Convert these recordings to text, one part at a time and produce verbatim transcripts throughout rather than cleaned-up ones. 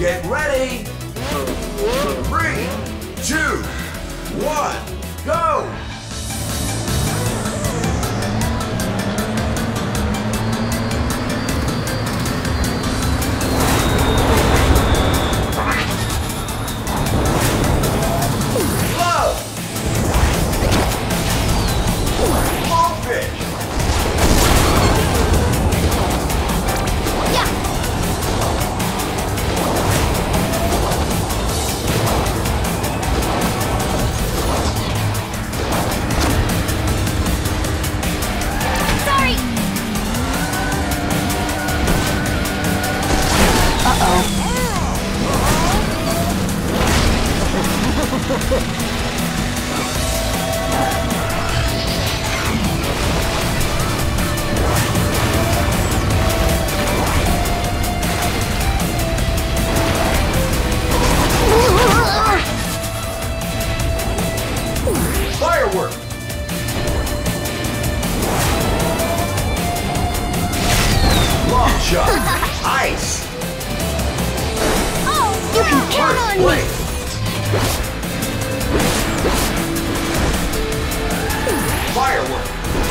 Get ready! Three, two, one, go! Firework! Long shot! Ice! Oh, you can count on me! Firework!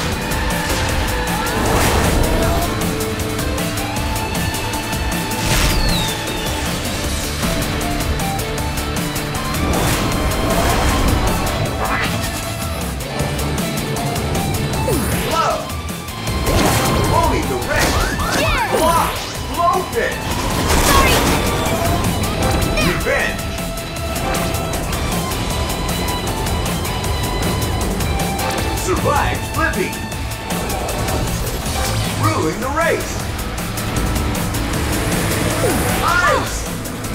Survive flipping! Ruling the race! Ice!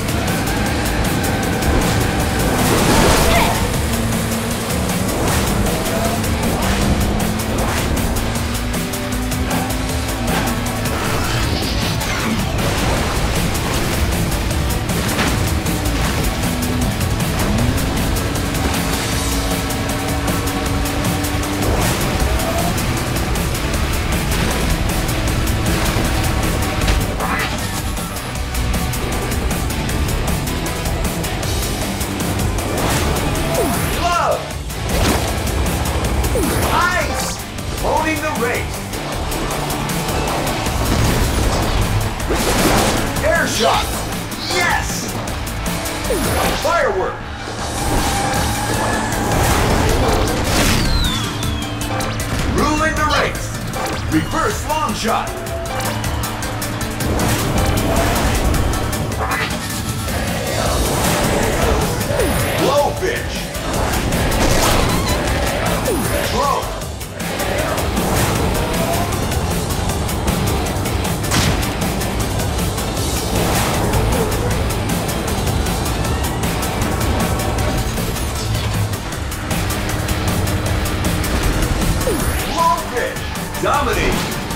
Owning the race. Air shot. Yes. Firework. Ruling the race. Reverse long shot. Blowfish. Throw. Dominate!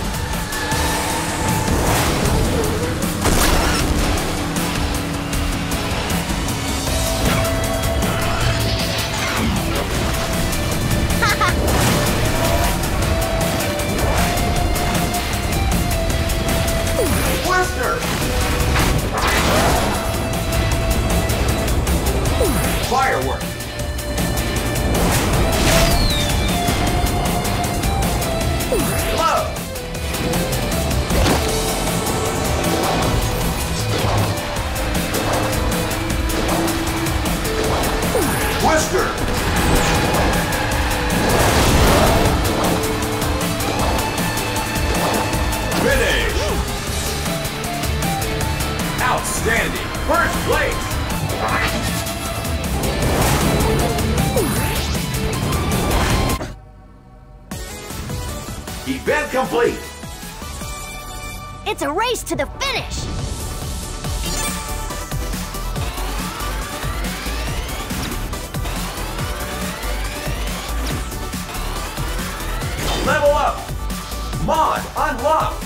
Twister! Firework! Twister! Finish! Outstanding! First place! Event complete! It's a race to the finish! Level up! Mod unlocked!